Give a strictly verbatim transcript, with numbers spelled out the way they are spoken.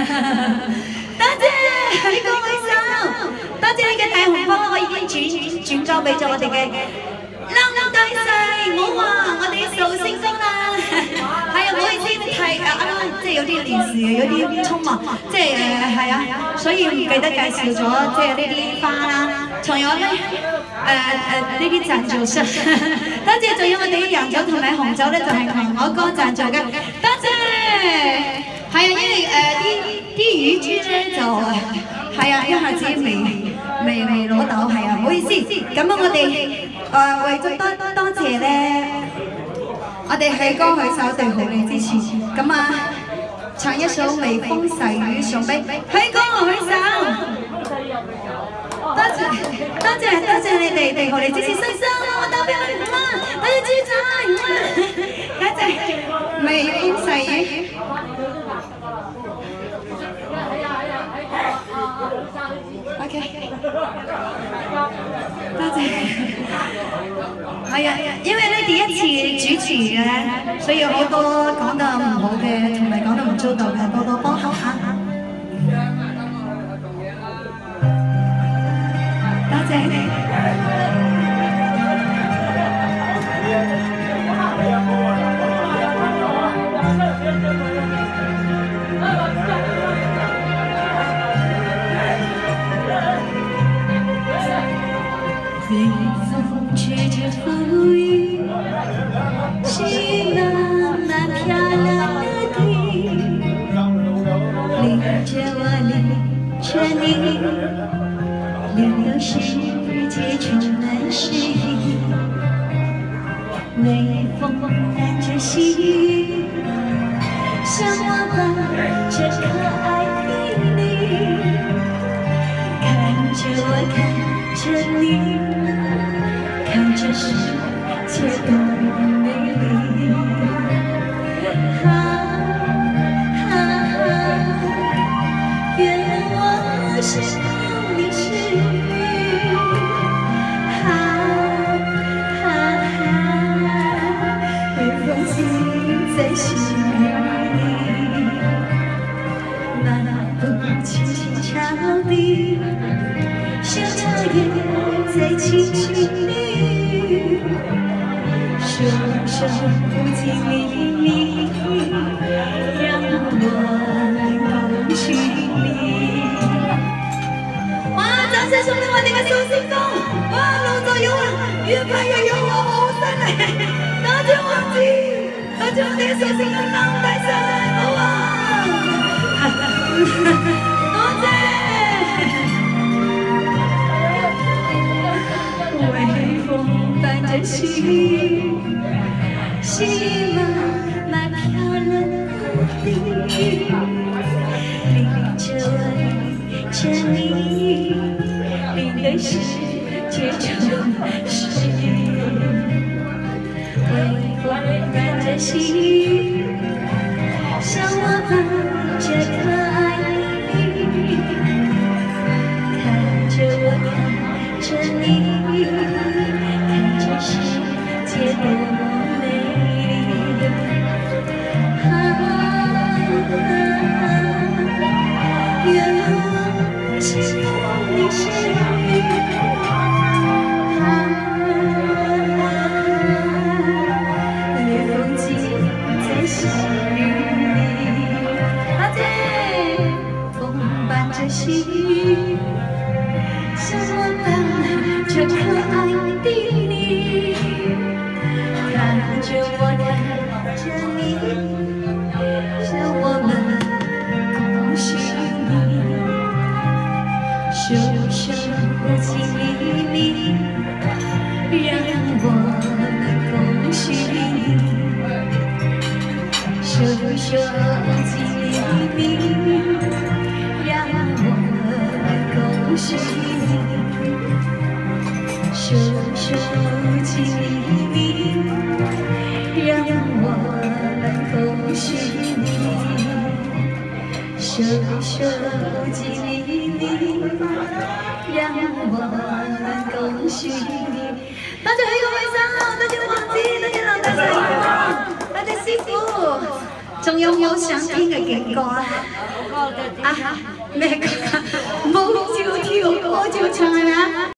多謝你各位手，多謝你嘅大紅包，我已經轉轉交俾咗我哋嘅林大細，冇話我哋數星星啦。係啊，唔好意思，係啱啱即係有啲連時有啲匆忙，即係誒係啊，所以唔記得介紹咗即係呢啲花啦，仲有咧。 誒誒呢啲贊助商，多謝，仲有我哋啲洋酒同埋紅酒咧，就係強我哥贊助嘅，多謝。係啊，因為誒啲啲乳豬咧就係啊，一下子未未未攞到，係啊，唔好意思。咁啊，我哋誒為咗多多謝咧，我哋許歌許手對好你支持，咁啊唱一首《微風細雨》送俾許歌許手。 多謝多謝多謝你哋對我哋支持，細心我打俾你啦，多謝豬仔，多謝微風細雨。OK， 多謝。係啊，因為咧第一次主持嘅，所以有好多講得唔好嘅，同埋講得唔周到嘅，多多幫口下。 多謝你。微風吹着浮雨，是那麼漂亮的地，領着我領着你。 令到世界充滿詩意，微風伴着細雨，向我抱着可愛的你，看着我看着你，看着世界多美麗。啊啊啊！願我是。 在心里，漫步轻轻朝地，像茶叶在清清里，手手不经秘密，让我恭喜你。哇！掌聲送俾我哋嘅小星公，哇！老作有啊，越拍越有我，好犀利！多謝王子。 多謝我哋嘅小星嘅林大細，好啊！多謝。微風伴着細雨，是那麼漂亮的地，領着我着你，令得世界充滿詩意。 微風伴着細雨，向我抱着可愛的你，看着我看着你，看着世界多美麗。啊啊！願我是風裡是雨。 細雨，向我抱着可愛的你，看着我看着你，讓我們恭喜你，手手緊密密，讓我們恭喜你，手手緊密密。 恭喜你，手手緊密，讓我們恭喜你，手手緊密，讓我們恭喜你。多謝許各位生，多謝王子，多謝林大細，多謝師傅。 仲有冇想聽嘅勁歌啊？啊咩歌？